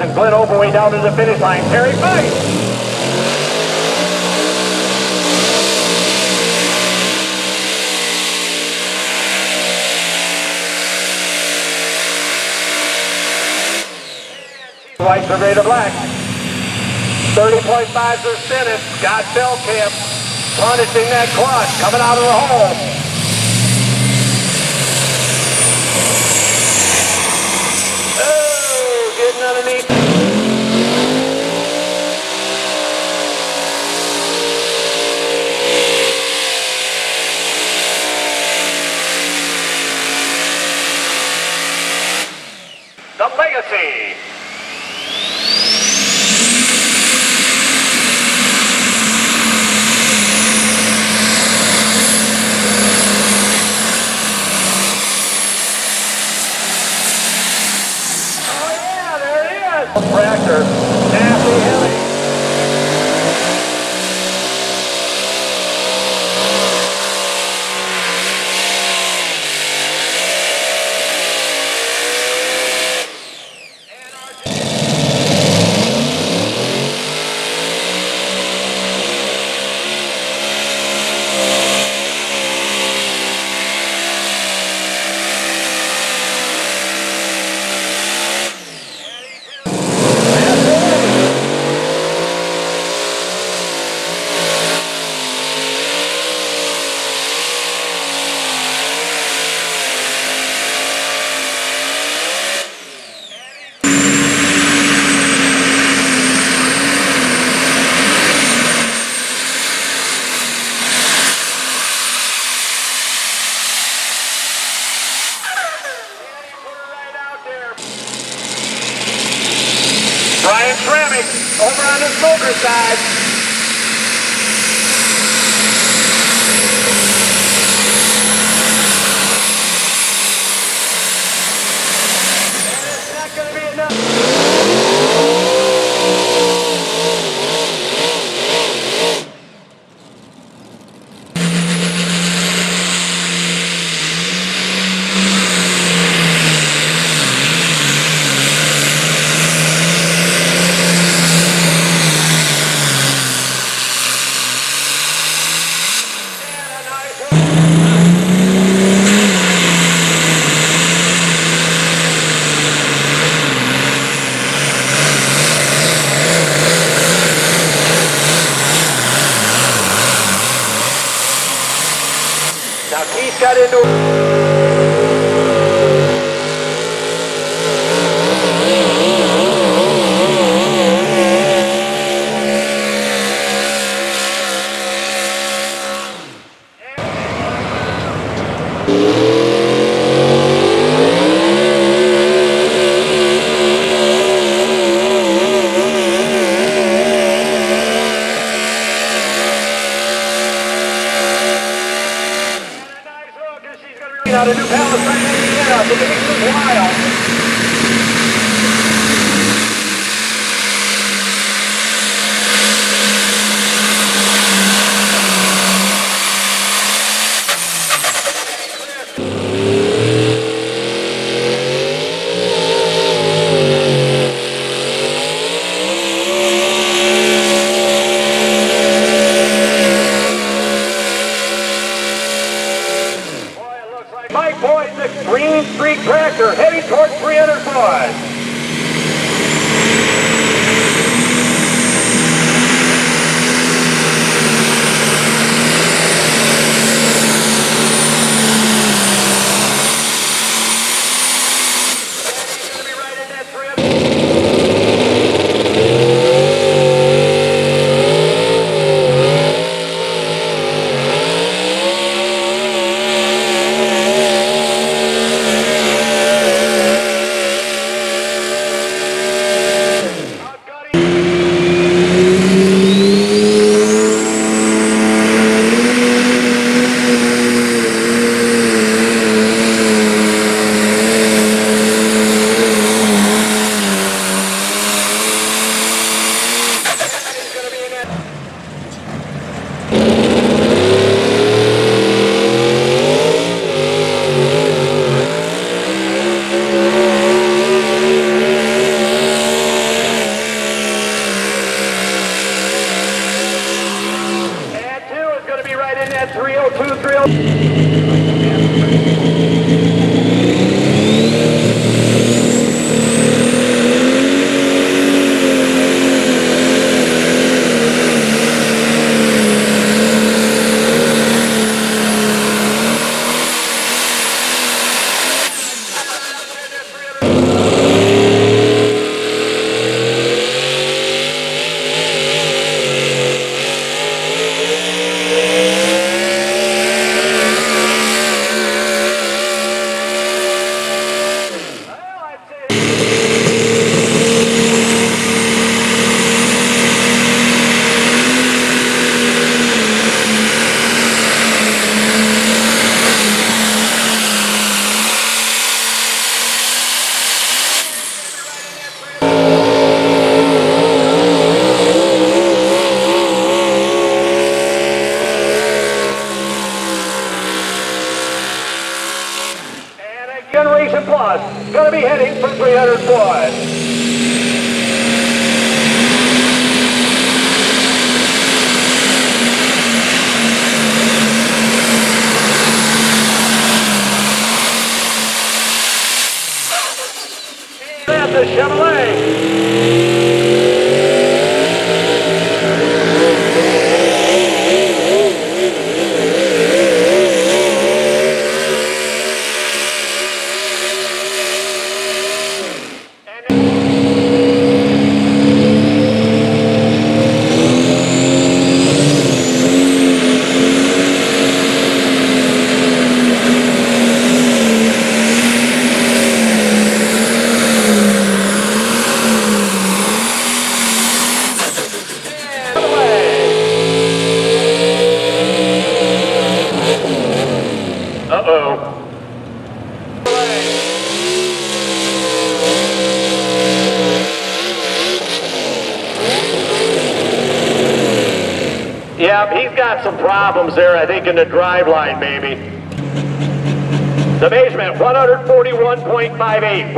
Glenn Oberway down to the finish line. Terry fight. White survey to black. 30.5 to Senate. Scott Bellcamp punishing that clutch coming out of the hole. Oh, getting underneath. The Legacy. Tractor, nasty heavy. Brian Tramick over on the smoker side. And it's not going to be enough. Now Keith got into out of New Palestine, Indiana, the Beast is wild. Mike Boyd's Extreme Street Tractor heading towards 300 boys. Acceleration Plus, going to be heading for 300 foot. The Chevrolet. Yep, he's got some problems there, I think, in the drive line, maybe. The basement, 141.58,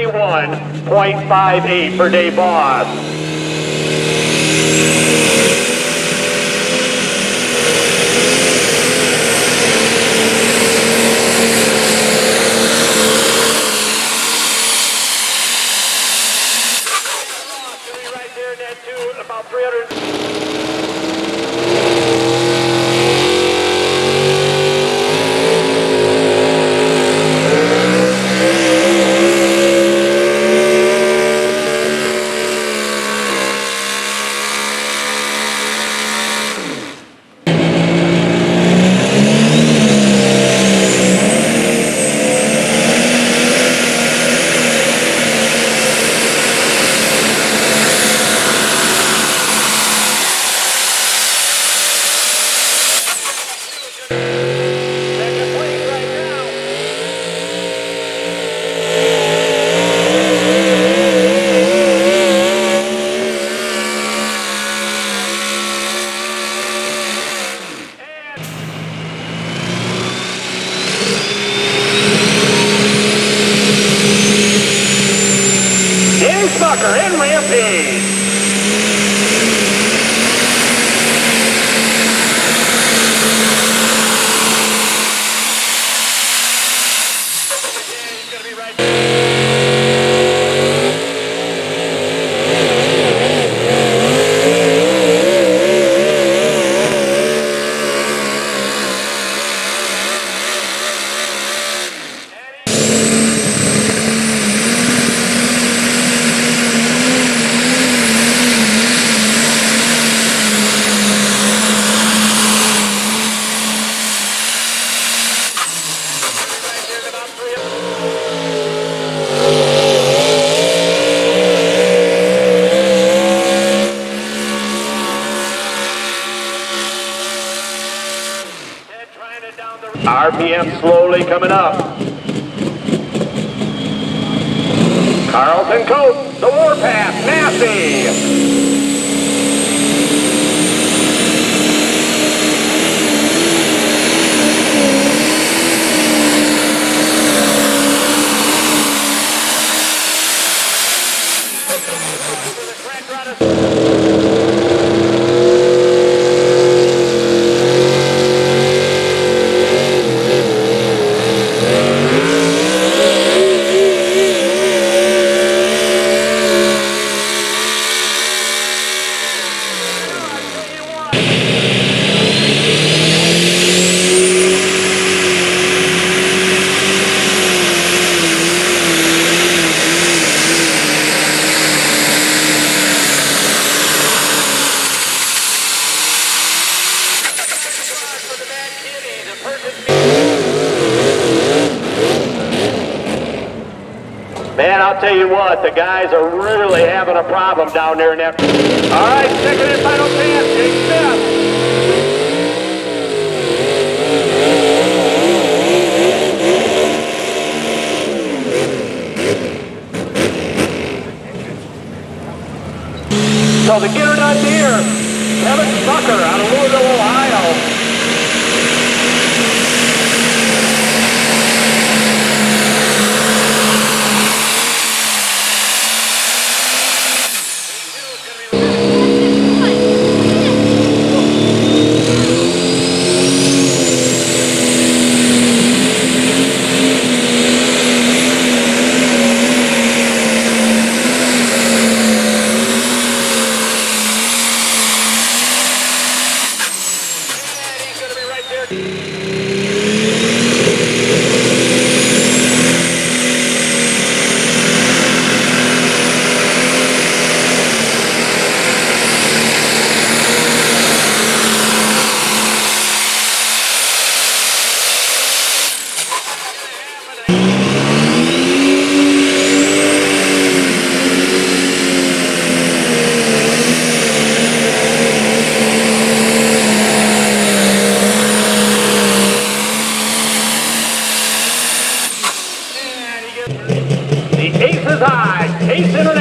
141.58 for Dave Boss. Right there, net two, about 300. Sucker and Rampage. He's going to be right there. RPM slowly coming up. Carlton Coates, the Warpath, Massey. Man, I'll tell you what, the guys are really having a problem down there in that. All right, second and final chance, Jake Smith. So the getter nut here, Kevin Sucker out of Louisville, Ohio. The ace is high. Ace into